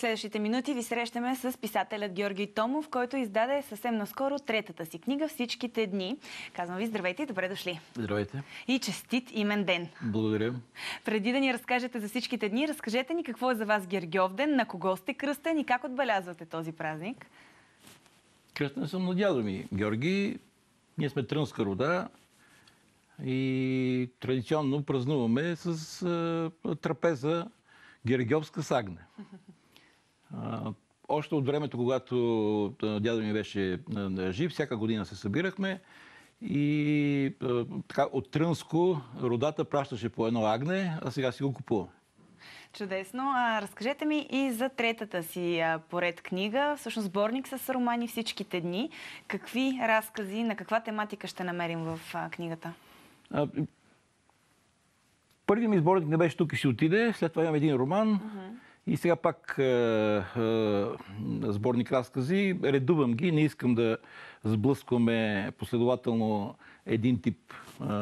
следващите минути ви срещаме с писателят Георги Томов, който издаде съвсем наскоро третата си книга "Всичките дни". Казвам ви здравейте и добре дошли. Здравейте. И честит имен ден. Благодаря. Преди да ни разкажете за всичките дни, разкажете ни какво е за вас Гергьовден, на кого сте кръстен и как отбелязвате този празник? Кръстен съм на дядо ми Георги. Ние сме трънска рода и традиционно празнуваме с трапеза гергьовска с агне. Още от времето, когато дядо ми беше жив, всяка година се събирахме и така, от Трънско родата пращаше по едно агне, а сега си го купуваме. Чудесно. Разкажете ми и за третата си поред книга, всъщност сборник с романи "Всичките дни". Какви разкази, на каква тематика ще намерим в книгата? Първият ми сборник не беше "Тук и си отиде", след това имам един роман и сега пак сборник разкази. Редувам ги, не искам да сблъскваме последователно един тип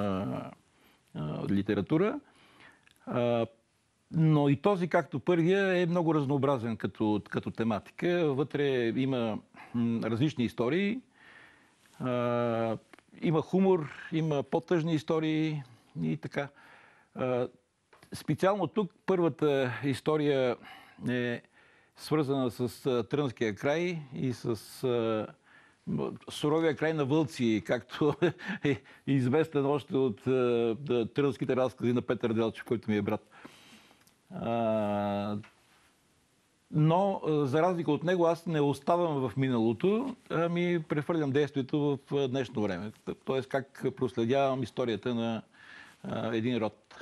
литература. Но и този, както първия, е много разнообразен като тематика. Вътре има различни истории. Има хумор, има по-тъжни истории и така. Специално тук първата история е свързана с Трънския край и с суровия край на Вълци, както е известен още от трънските разкази на Петър Делчев, който ми е брат. Но, за разлика от него, аз не оставам в миналото, ами прехвърлям действието в днешно време. Тоест, как проследявам историята на един род.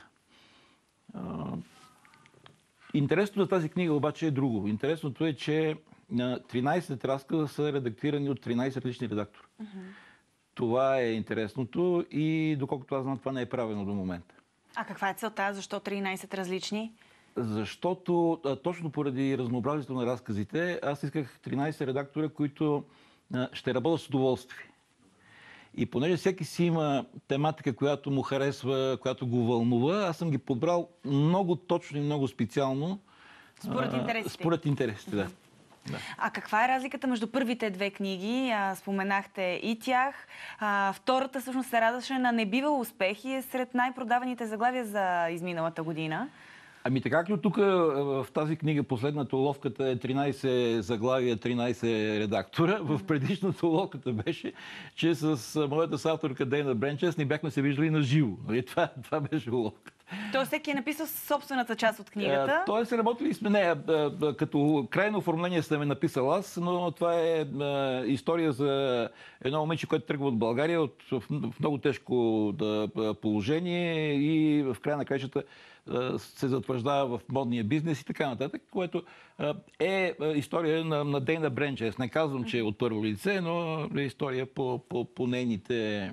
Интересното за тази книга обаче е друго. Интересното е, че 13 разказа са редактирани от 13 различни редактори. Това е интересното и доколкото аз знам, това не е правено до момента. А каква е целта? Защо 13 различни? Защото точно поради разнообразието на разказите, аз исках 13 редактора, които ще работят с удоволствие. И понеже всеки си има тематика, която му харесва, която го вълнува, аз съм ги подбрал много точно и много специално. Според интересите. Според интересите, да. А каква е разликата между първите две книги? Споменахте и тях. Втората всъщност се радваше на небивал успех и е сред най-продаваните заглавия за изминалата година. Ами така, както тук в тази книга последната уловката е 13 заглавия, 13 редактора, в предишната уловката беше, че с моята съавторка Дейна Бренчес не бяхме се виждали на живо. Това беше уловката. Тоест всеки е написал собствената част от книгата? Тоест работили сме нея. Като крайно оформление съм е написал аз, но това е история за едно момиче, което тръгва от България в много тежко положение и в края на краищата се затвърждава в модния бизнес и така нататък, което е история на Дейна Бренчес. Не казвам, че е от първо лице, но е история по нейните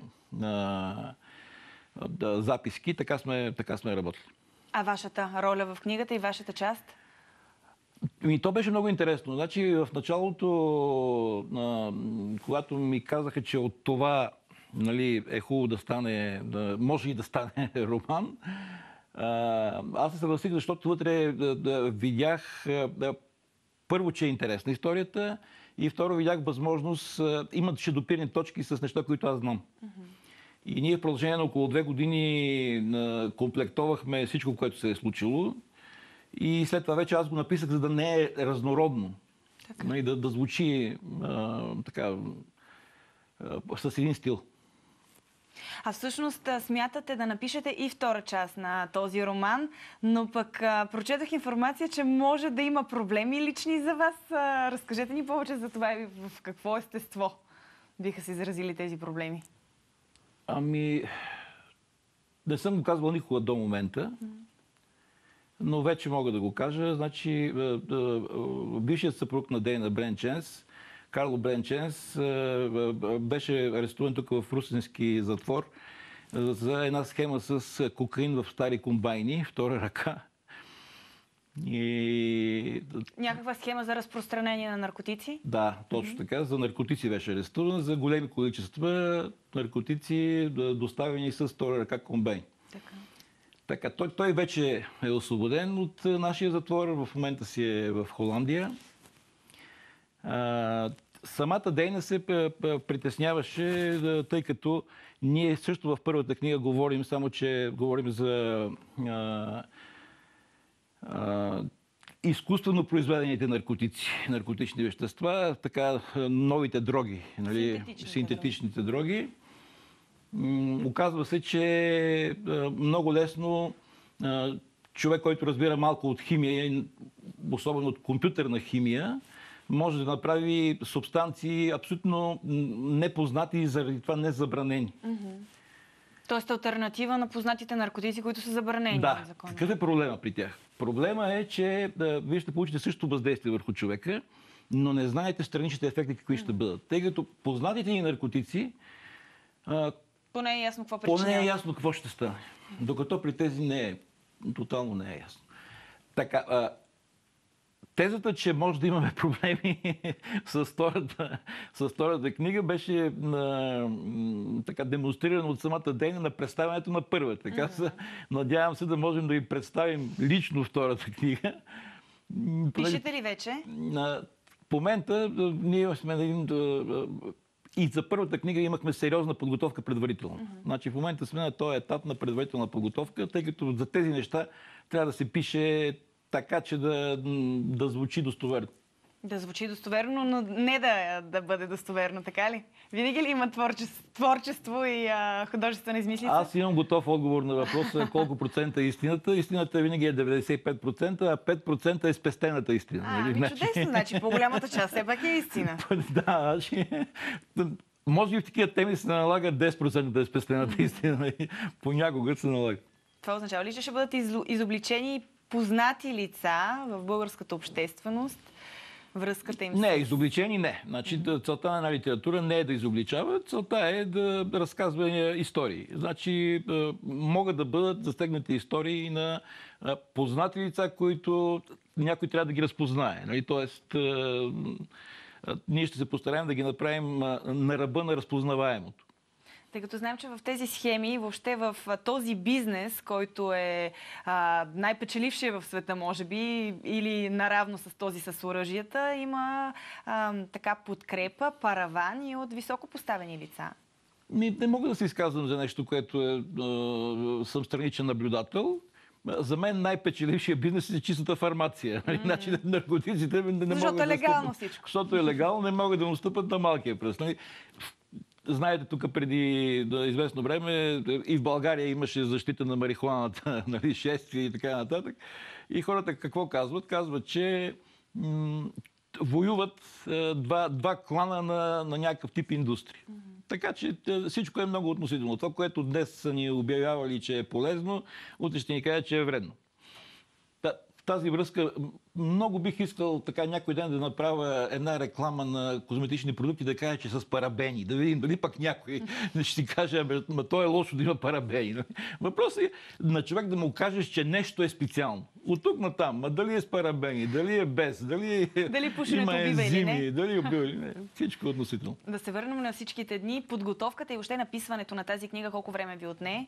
записки. Така сме работили. А вашата роля в книгата и вашата част? То беше много интересно. Значи в началото, когато ми казаха, че от това е хубаво да стане, може и да стане роман, аз се съгласих, защото вътре видях първо, че е интересна историята и второ видях възможност, имаше допирни точки с неща, които аз знам. И ние в продължение на около 2 години комплектовахме всичко, което се е случило. И след това вече аз го написах, за да не е разнородно. Да звучи така, с един стил. А всъщност смятате да напишете и втора част на този роман, но пък прочетох информация, че може да има проблеми лични за вас. Разкажете ни повече за това и в какво естество биха се изразили тези проблеми. Ами, не съм го казвал никога до момента, но вече мога да го кажа. Значи, бившият съпруг на Дейна Бренчес, Карло Бренчес, беше арестуван тук в русински затвор за една схема с кокаин в стари комбайни, втора ръка. Някаква схема за разпространение на наркотици? Да, точно така. За наркотици беше арестуван, за големи количества наркотици, доставени с втора ръка комбайн. Така, той вече е освободен от нашия затвор, в момента си е в Холандия. Самата дейност се притесняваше, тъй като ние също в първата книга говорим, само че говорим за изкуствено произведените наркотични вещества, така новите дроги, нали, синтетичните дроги. Оказва се, че много лесно човек, който разбира малко от химия, особено от компютърна химия, може да направи субстанции абсолютно непознати и заради това незабранени. Тоест алтернатива на познатите наркотици, които са забранени в закона. Какъв е проблема при тях? Проблема е, че вие ще получите също въздействие върху човека, но не знаете страничните ефекти какви ще бъдат. Тъй като познатите ни наркотици поне е ясно какво причинява. Поне е ясно какво ще стане. Докато при тези тотално не е ясно. Така, тезата, че може да имаме проблеми с втората книга, беше така демонстрирана от самата ден на представянето на първата. Така надявам се да можем да ви представим лично втората книга. Пишете ли вече? В момента ние сме на един... И за първата книга имахме сериозна подготовка предварително. Значи в момента сме на този етап на предварителна подготовка, тъй като за тези неща трябва да се пише така, че да звучи достоверно. Да звучи достоверно, но не да бъде достоверно, така ли? Винаги ли има творчество и художествена измислица? Аз имам готов отговор на въпроса колко процента е истината. Истината винаги е 95%, а 5% е спестената истина. Чудесно, значи по-голямата част все пак е истина. Да, може и в такива теми се налага 10% да е спестената истина. Понякога се налага. Това означава ли, че ще бъдат изобличени познати лица в българската общественост? Връзката им Не, изобличени не. Значи, целта на една литература не е да изобличава, целта е да разказва истории. Значи, могат да бъдат застегнати истории на познати лица, които някой трябва да ги разпознае. Нали? Тоест, ние ще се постараем да ги направим на ръба на разпознаваемото. Тъй като знаем, че в тези схеми, въобще в този бизнес, който е най-печелившия в света, може би, или наравно с този с оръжията, има така подкрепа, паравани от високо поставени лица. Не мога да се изказвам за нещо, което съм страничен наблюдател. За мен най-печелившия бизнес е чистата фармация. Значи наркотиците не могат да... Защото е легално всичко. Защото е легално, не могат да настъпат на малкия пръст. Знаете, тук преди известно време и в България имаше защита на марихуаната, нали, шествия и така нататък. И хората какво казват? Казват, че воюват два клана на някакъв тип индустрия. Така че всичко е много относително. Това, което днес са ни обявявали, че е полезно, утре ще ни кажа, че е вредно. В тази връзка много бих искал така някой ден да направя една реклама на козметични продукти, да кажа, че с парабени. Да видим дали пък някой ще си каже, то е лошо да има парабени. Въпросът е на човек да му кажеш, че нещо е специално. От тук на там, дали е с парабени, дали е без, дали пушенето убива или не. Дали убива или не. Всичко е относително. Да се върнем на всичките дни. Подготовката и въобще написването на тази книга, колко време ви отне?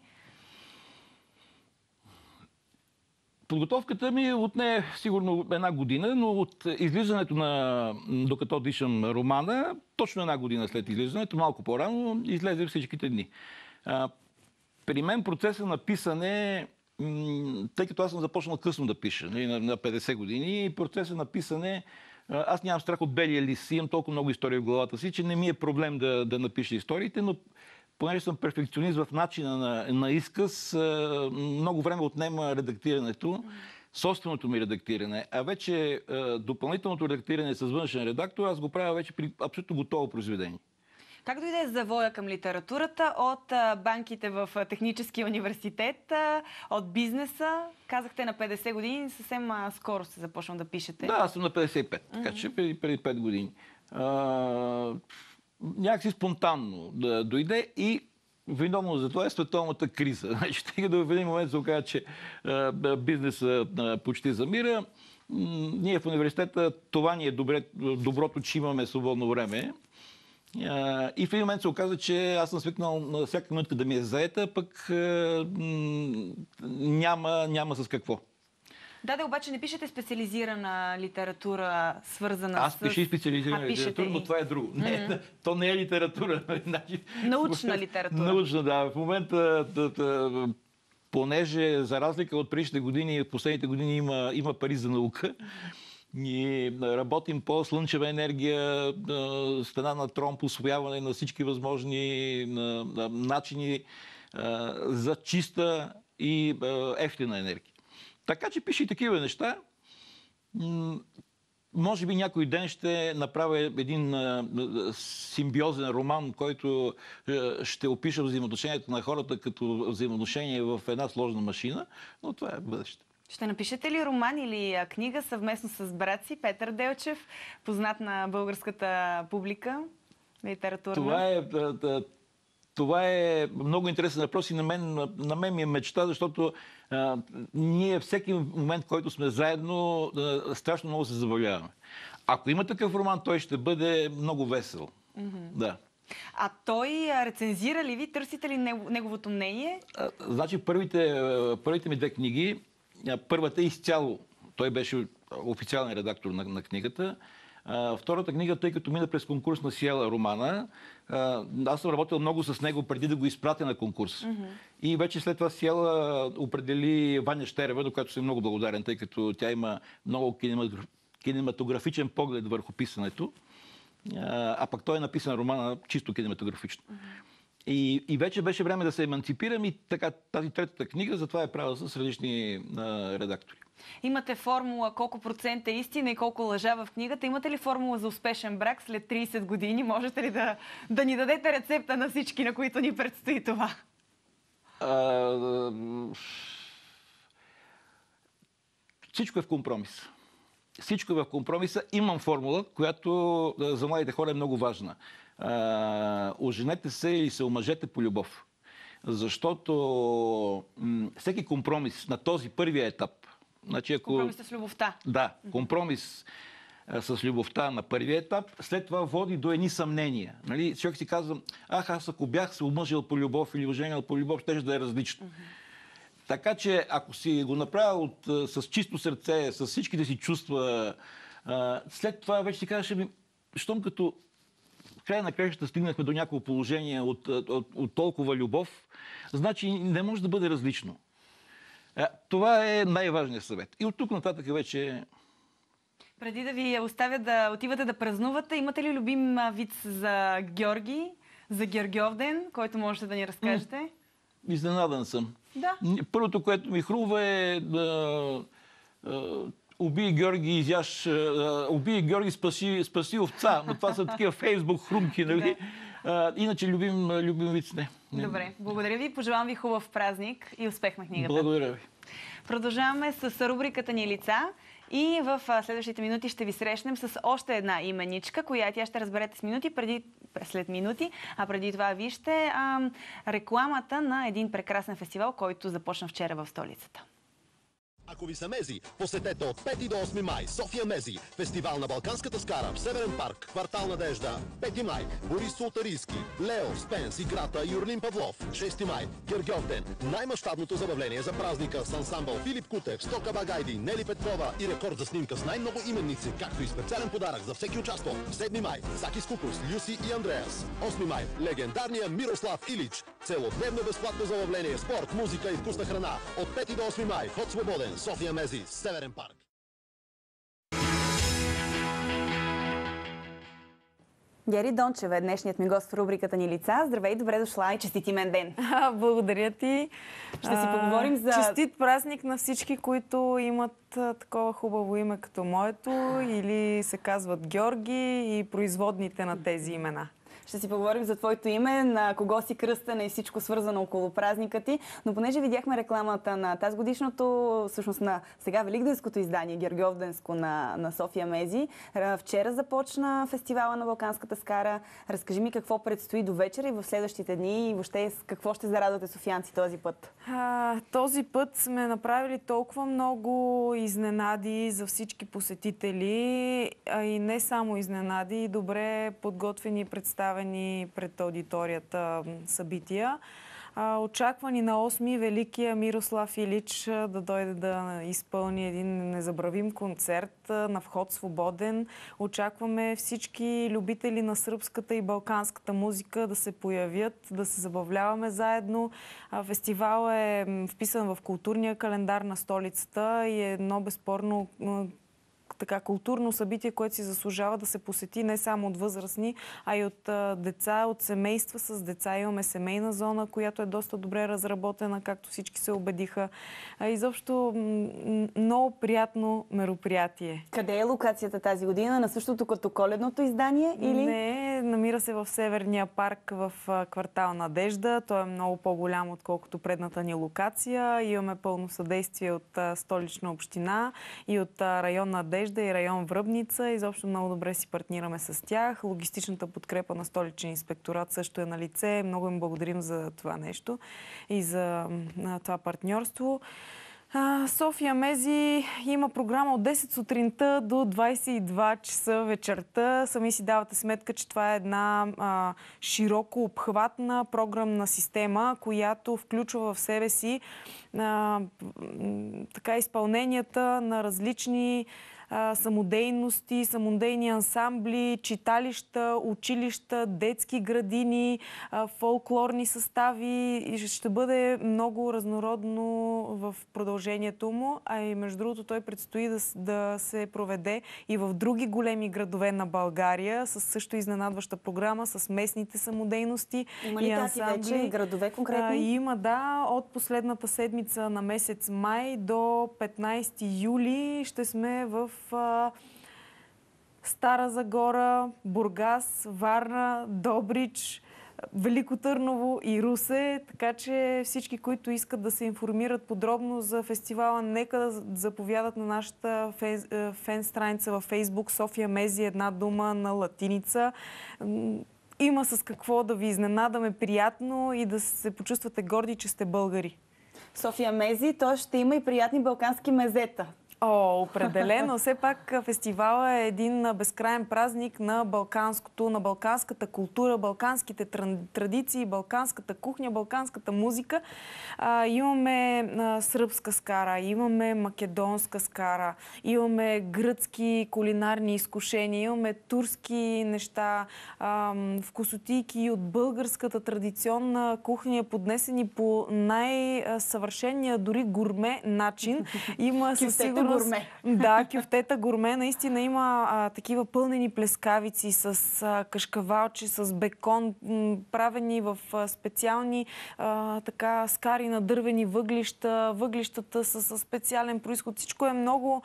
Подготовката ми отне сигурно една година, но от излизането на "Докато дишам" романа, точно една година след излизането, малко по-рано, излезе всичките дни. При мен процеса на писане, тъй като аз съм започнал късно да пиша, на 50 години, процеса на писане, аз нямам страх от белия лист, имам толкова много истории в главата си, че не ми е проблем да напиша историите, но понеже съм перфекционист в начина на изказ, много време отнема редактирането, собственото ми редактиране. А вече допълнителното редактиране с външен редактор, аз го правя вече при абсолютно готово произведение. Как дойде завоя към литературата? От банките в Техническия университет, от бизнеса? Казахте на 50 години, съвсем скоро се започна да пишете. Да, аз съм на 55, така че преди 5 години. Някакси спонтанно да дойде и виновно за това е световната криза. Значи, тъй в един момент се оказа, че бизнесът почти замира. Ние в университета, това ни е доброто, че имаме свободно време. И в един момент се оказа, че аз съм свикнал на всяка минутка да ми е заета, пък няма с какво. Да, обаче не пишете специализирана литература, свързана Аз пиша и специализирана литература, но това е друго. Не, то не е литература. Научна литература. Научна, да. В момента, понеже за разлика от предишните години, в последните години има пари за наука, ние работим по слънчева енергия, стена на Тромп, усвояване на всички възможни начини за чиста и евтина енергия. Така че пише и такива неща. Може би някой ден ще направя един симбиозен роман, който ще опиша взаимоотношението на хората като взаимоотношение в една сложна машина, но това е бъдеще. Ще напишете ли роман или книга съвместно с брат си Петър Делчев, познат на българската публика, литературна? Това е много интересен въпрос и на мен ми е мечта, защото ние всеки момент, в който сме заедно, страшно много се забавляваме. Ако има такъв роман, той ще бъде много весел. Да. А той рецензира ли ви? Търсите ли неговото мнение? Значи първите ми две книги, първата изцяло, той беше официален редактор на книгата. Втората книга, тъй като мина през конкурс на Сиела романа, аз съм работил много с него преди да го изпратя на конкурс. И вече след това Сиела определи Ваня Щерева, до която съм много благодарен, тъй като тя има много кинематографичен поглед върху писането. А пък той е написан романа чисто кинематографично. И вече беше време да се еманципирам и така тази третата книга, затова е правила с различни редактори. Имате формула колко процент е истина и колко лъжа в книгата. Имате ли формула за успешен брак след 30 години? Можете ли да ни дадете рецепта на всички, на които ни предстои това? Всичко е в компромис. Всичко е в компромиса. Имам формула, която за младите хора е много важна. Оженете се или се омъжете по любов. Защото всеки компромис на този първия етап, значи компромис с любовта. Да, компромис с любовта на първия етап, след това води до едни съмнения. Нали? Човек си казва, аз ако бях се омъжил по любов или оженил по любов, ще да е различно. Така че, ако си го направя с чисто сърце, с всичките си чувства, след това вече си кажеш, щом като в края на краищата стигнахме до някакво положение от толкова любов, значи не може да бъде различно. Това е най-важният съвет. И от тук нататък вече... Преди да ви оставя да отивате да празнувате, имате ли любим виц за Георги, за Гергьовден, който можете да ни разкажете? Изненадан съм. Да. Първото, което ми хрумва е убий Георги, убий Георги, спаси овца. Но това са такива фейсбук хрумки, нали? Да. Иначе любим виц не. Добре, благодаря ви. Пожелавам ви хубав празник и успех на книгата. Благодаря ви. Продължаваме с рубриката ни лица и в следващите минути ще ви срещнем с още една именичка, която тя ще разберете след минути, а преди това вижте рекламата на един прекрасен фестивал, който започна вчера в столицата. Ако ви са мези, посетете от 5 до 8 май София Мези, фестивал на Балканската скара в Северен парк, квартал Надежда. 5 май Борис Султарийски, Лео, Спенс, Играта, Юрлин Павлов. 6 май Гергьовден, най-мащабното забавление за празника с ансамбъл Филип Кутев, Стока Багайди, Нели Петкова и рекорд за снимка с най-много именници, както и специален подарък за всеки участвал. 7 май Сакис Кукус, Люси и Андреас. 8 май легендарния Мирослав Илич. Целодневно безплатно забавление, спорт, музика и вкусна храна. От 5 до 8 май вход свободен. София Мези, Северен парк. Гери Дончева е днешният ми гост в рубриката ни лица. Здравей, добре дошла и честит имен ден. Благодаря ти. Ще си поговорим за... Честит празник на всички, които имат такова хубаво име като моето или се казват Георги и производните на тези имена. Ще си поговорим за твоето име, на кого си кръстена и всичко свързано около празника ти. Но понеже видяхме рекламата на тази годишното, всъщност на сега великденското издание, Гергьовденско на София Мези, вчера започна фестивала на Балканската скара. Разкажи ми какво предстои до вечера и в следващите дни и въобще с какво ще зарадвате софиянци този път? Този път сме направили толкова много изненади за всички посетители, а и не само изненади, и добре подготвени представени представени пред аудиторията събития. Очаквани на 8-ми великия Мирослав Илич да дойде да изпълни един незабравим концерт на вход свободен. Очакваме всички любители на сръбската и балканската музика да се появят, да се забавляваме заедно. Фестивал е вписан в културния календар на столицата и е едно безспорно така културно събитие, което си заслужава да се посети не само от възрастни, а и от деца, от семейства с деца. Имаме семейна зона, която е доста добре разработена, както всички се убедиха. Изобщо много приятно мероприятие. Къде е локацията тази година? На същото като коледното издание? Или? Не, намира се в Северния парк в квартал Надежда. Той е много по-голям, отколкото предната ни локация. Имаме пълно съдействие от Столична община и от район Надежда и район Връбница. Изобщо много добре си партнираме с тях. Логистичната подкрепа на Столичен инспекторат също е на лице. Много им благодарим за това нещо и за това партньорство. София Мези има програма от 10 сутринта до 22 часа вечерта. Сами си давате сметка, че това е една широко обхватна програмна система, която включва в себе си така изпълненията на различни самодейности, самодейни ансамбли, читалища, училища, детски градини, фолклорни състави. И ще бъде много разнородно в продължението му. А и между другото той предстои да се проведе и в други големи градове на България с също изненадваща програма, с местните самодейности. Има ли тази вече градове конкретни? Има, да. От последната седмица на месец май до 15 юли ще сме в Стара Загора, Бургас, Варна, Добрич, Велико Търново и Русе. Така че всички, които искат да се информират подробно за фестивала, нека да заповядат на нашата фен страница във Фейсбук София Мези, една дума на латиница. Има с какво да ви изненадаме приятно и да се почувствате горди, че сте българи. София Мези, то ще има и приятни балкански мезета. Определено. Все пак фестивалът е един безкрайен празник на балканското, на балканската култура, балканските традиции, балканската кухня, балканската музика. Имаме сръбска скара, имаме македонска скара, имаме гръцки кулинарни изкушения, имаме турски неща, вкусотийки от българската традиционна кухня, поднесени по най-съвършения, дори гурме начин. Има със сигурност гурме. Да, кюфтета гурме. Наистина има такива пълнени плескавици с кашкавалче, с бекон, правени в специални така скари на дървени въглища. Въглищата са със специален происход. Всичко е много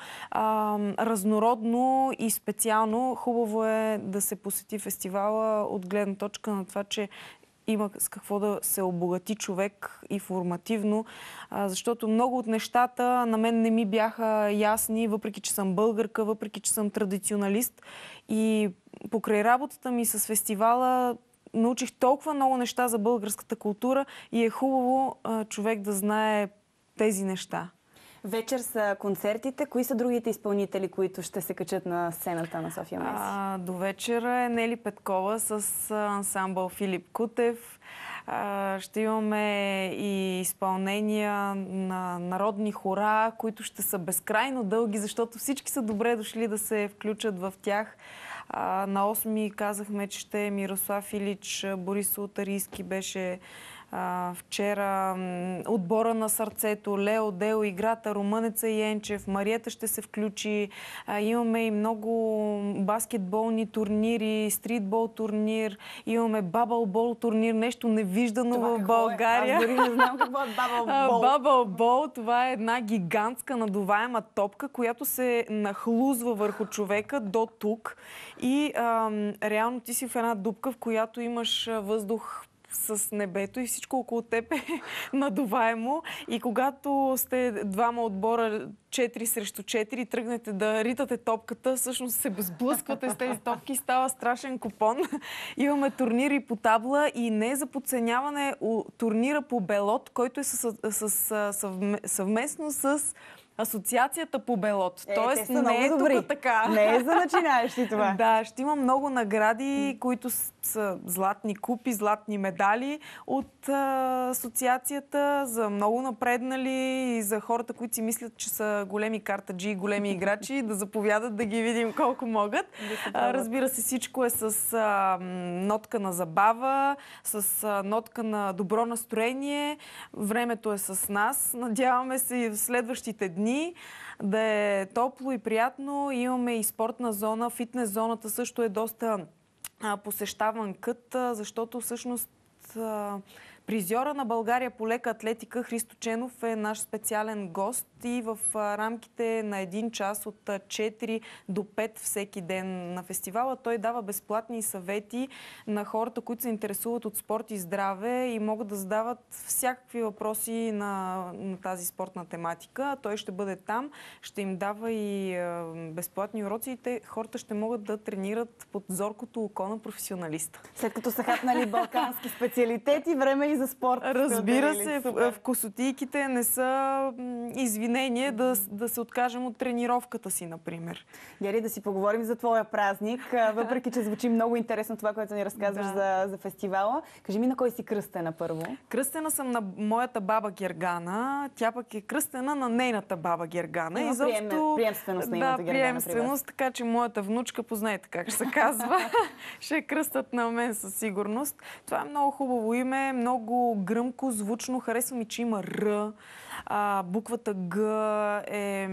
разнородно и специално. Хубаво е да се посети фестивала от гледна точка на това, че има с какво да се обогати човек и формативно, защото много от нещата на мен не ми бяха ясни, въпреки че съм българка, въпреки че съм традиционалист. И покрай работата ми с фестивала научих толкова много неща за българската култура и е хубаво човек да знае тези неща. Вечер са концертите. Кои са другите изпълнители, които ще се качат на сцената на София Мези? До вечера е Нели Петкова с ансамбъл Филип Кутев. Ще имаме и изпълнения на народни хора, които ще са безкрайно дълги, защото всички са добре дошли да се включат в тях. На 8-ми казахме, че ще е Мирослав Илич, Борис Султарийски беше вчера, отбора на сърцето, Лео, Део, играта, Румънеца и Енчев, Мариета ще се включи. Имаме и много баскетболни турнири, стритбол турнир, имаме бабълбол турнир, нещо невиждано в България. Аз дори не знам какво е бабълбол. Бабълбол, това е една гигантска надуваема топка, която се нахлузва върху човека до тук и реално ти си в една дупка, в която имаш въздух с небето и всичко около теб е надуваемо. И когато сте двама отбора 4 срещу 4, тръгнете да ритате топката, всъщност се сблъсквате с тези топки и става страшен купон. Имаме турнири по табла и не за подценяване турнира по белот, който е съвместно с Асоциацията по белот. Тоест не е тук така. Не е за начинаещи това. Да, ще има много награди, които са златни купи, златни медали от асоциацията за много напреднали и за хората, които си мислят, че са големи картаджи и големи играчи, да заповядат да ги видим колко могат. Разбира се, всичко е с нотка на забава, с нотка на добро настроение. Времето е с нас. Надяваме се и в следващите дни да е топло и приятно. Имаме и спортна зона. Фитнес зоната също е доста посещаван кът, защото всъщност призьора на България по лека атлетика Христо Ченов е наш специален гост и в рамките на 1 час от 4 до 5 всеки ден на фестивала той дава безплатни съвети на хората, които се интересуват от спорт и здраве и могат да задават всякакви въпроси на тази спортна тематика. Той ще бъде там, ще им дава и безплатни уроци и хората ще могат да тренират под зоркото око на професионалиста. След като са хапнали балкански специалитети, време и за спорт. Разбира се, вкусотийките не са извинение да се откажем от тренировката си, например. Гери, да си поговорим за твоя празник, въпреки че звучи много интересно това, което ни разказваш за фестивала. Кажи ми на кой си кръстена първо? Кръстена съм на моята баба Гергана, тя пък е кръстена на нейната баба Гергана. Има приемственост на името Гергана. Приемственост, така че моята внучка, познайте как ще се казва, ще е кръстът на мен със сигурност. Това е много хубаво име, много гръмко, звучно. Харесва ми, че има Р. Буквата Г е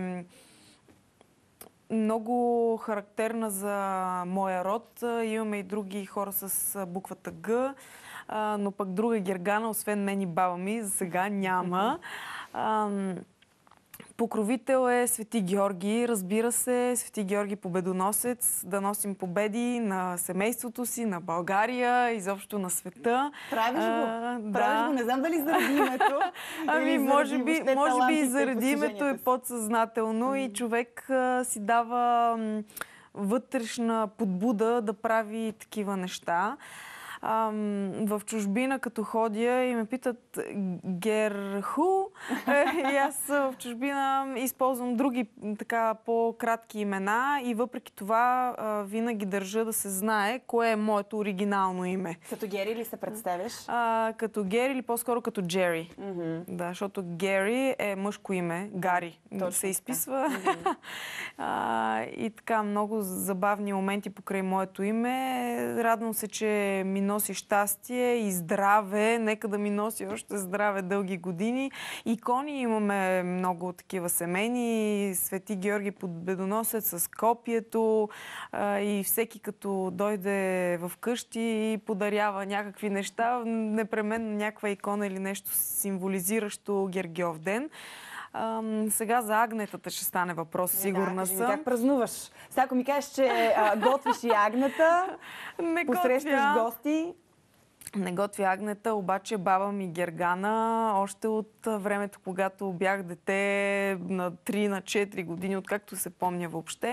много характерна за моя род. Имаме и други хора с буквата Г, но пък друга Гергана, освен мен и баба ми, за сега няма. Покровител е Свети Георги, разбира се, Свети Георги победоносец, да носим победи на семейството си, на България, изобщо на света. Правиш го, не знам дали заради името. Може би и заради името е подсъзнателно и човек си дава вътрешна подбуда да прави такива неща. В чужбина, като ходя и ме питат Герху, и аз в чужбина използвам други така по-кратки имена и въпреки това винаги държа да се знае кое е моето оригинално име. Като Гери ли се представяш? Като Гери или по-скоро като Джери. Да, защото Гери е мъжко име, Гари се изписва. И така много забавни моменти покрай моето име. Радвам се, че ми носи щастие и здраве. Нека да ми носи още здраве дълги години. Икони имаме много такива семейни. Свети Георги Победоносец с копието и всеки като дойде в къщи и подарява някакви неща, непременно някаква икона или нещо символизиращо Гергьов ден. Сега за агнетата ще стане въпрос, сигурна съм. Как празнуваш? Сега ако ми кажеш, че готвиш и агнета, посрещаш гости. Не готви агнета, обаче баба ми Гергана, още от времето, когато бях дете на 3 на 4 години, откакто се помня въобще,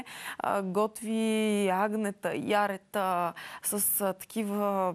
готви агнета, ярета с такива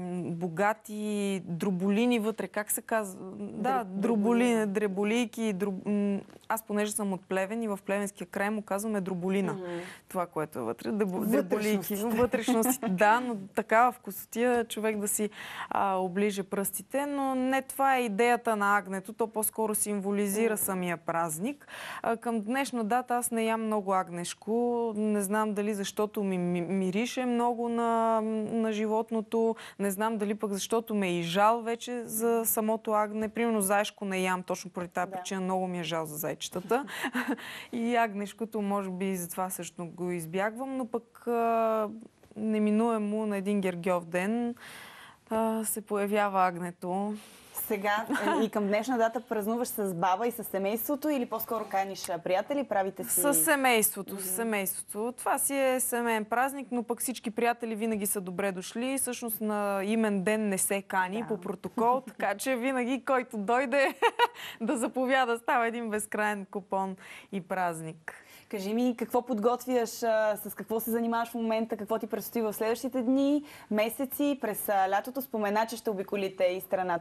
богати дроболини вътре. Как се казва? Да, дроболини, дреболийки. Аз, понеже съм от Плевен и в Плевенския край му казваме дроболина. Това, което е вътре. Дреболийки. Вътрешностите. Да, но такава вкусотия човек да си оближа пръстите, но не това е идеята на агнето. То по-скоро символизира самия празник. Към днешна дата аз не ям много агнешко. Не знам дали защото ми мирише много на животното. Не знам дали пък защото ме е и жал вече за самото агне. Примерно заешко не ям, точно поради тази причина много ми е жал за зайчетата. И агнешкото може би затова също го избягвам, но пък неминуемо на един Гергьов ден се появява агнето. Сега и към днешна дата празнуваш с баба и с семейството или по-скоро каниш приятели, правите си... С семейството, с семейството. Това си е семейен празник, но пък всички приятели винаги са добре дошли. Всъщност на имен ден не се кани по протокол, така че винаги който дойде да заповяда, става един безкрайен купон и празник. Кажи ми, какво подготвяш, с какво се занимаваш в момента, какво ти предстои в следващите дни, месеци, през лятото? Спомена, че ще обиколите и страната с София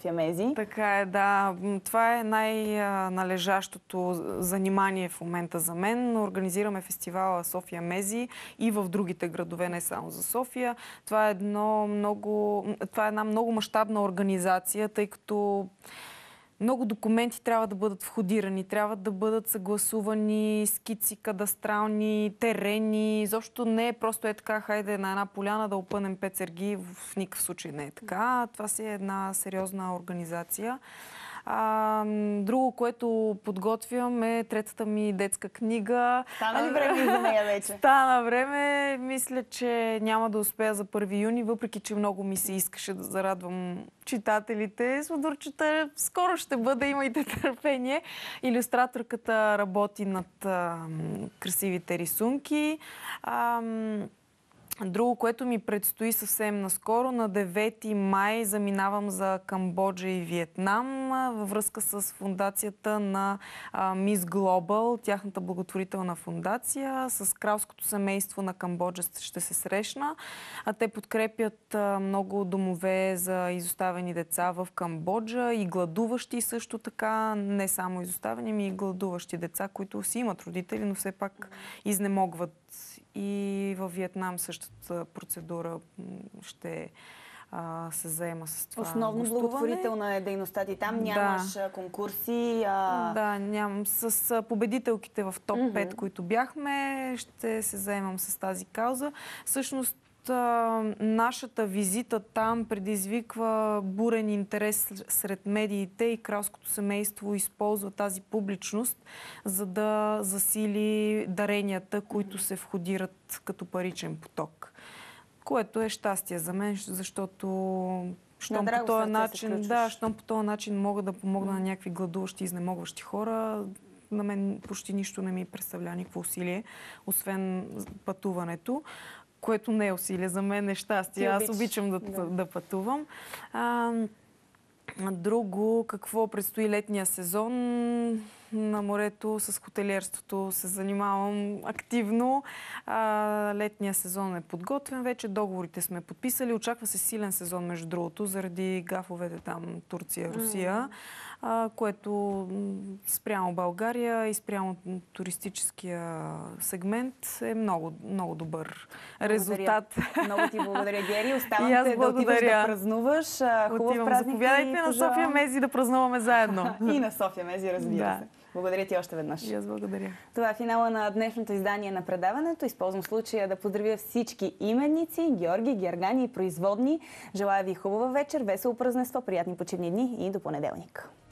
София Мези. Така е, да. Това е най-належащото занимание в момента за мен. Организираме фестивала София Мези и в другите градове, не само за София. Това е една много мащабна организация, тъй като много документи трябва да бъдат входирани, трябва да бъдат съгласувани, скици, кадастрални, терени. Изобщо не е просто така, хайде на една поляна да опънем 5 серги, в никакъв случай не е така. Това си е една сериозна организация. Друго, което подготвям, е третата ми детска книга. Стана ли време за нея вече? Стана време. Мисля, че няма да успея за 1 юни, въпреки че много ми се искаше да зарадвам читателите. Сладурчета скоро ще бъде, имайте търпение. Илюстраторката работи над красивите рисунки. Друго, което ми предстои съвсем наскоро, на 9 май заминавам за Камбоджа и Виетнам във връзка с фундацията на Miss Global, тяхната благотворителна фундация. С кралското семейство на Камбоджа ще се срещна. Те подкрепят много домове за изоставени деца в Камбоджа и гладуващи също така, не само изоставени, но и гладуващи деца, които си имат родители, но все пак изнемогват. И във Виетнам същата процедура ще се заема с това Основно гостуване. благотворителна е дейността ти там. Нямаш конкурси. Да, нямам. С победителките в топ 5, които бяхме, ще се заемам с тази кауза. Всъщност, нашата визита там предизвиква бурен интерес сред медиите и кралското семейство използва тази публичност, за да засили даренията, които се входират като паричен поток. Което е щастие за мен, защото щом по този начин мога да помогна на някакви гладуващи, изнемогващи хора, на мен почти нищо не ми представлява никакво усилие, освен пътуването, което не е усилие. За мен е щастие. Аз обичам да пътувам. Друго, какво предстои летния сезон? На морето с хотелиерството се занимавам активно. Летния сезон е подготвен вече, договорите сме подписали. Очаква се силен сезон, между другото, заради гафовете там Турция, Русия, което спрямо България и спрямо туристическия сегмент е много, много добър резултат. Много ти благодаря, Гери. Оставам те да отиваш да празнуваш. Хубав празник. Заповядайте на София Мези да празнуваме заедно. И на София Мези, разбира се. Благодаря ти още веднъж. И аз благодаря. Това е финала на днешното издание на предаването. Използвам случая да поздравя всички именници, Георги, Гергани и производни. Желая ви хубава вечер, весело празненство, приятни почивни дни и до понеделник.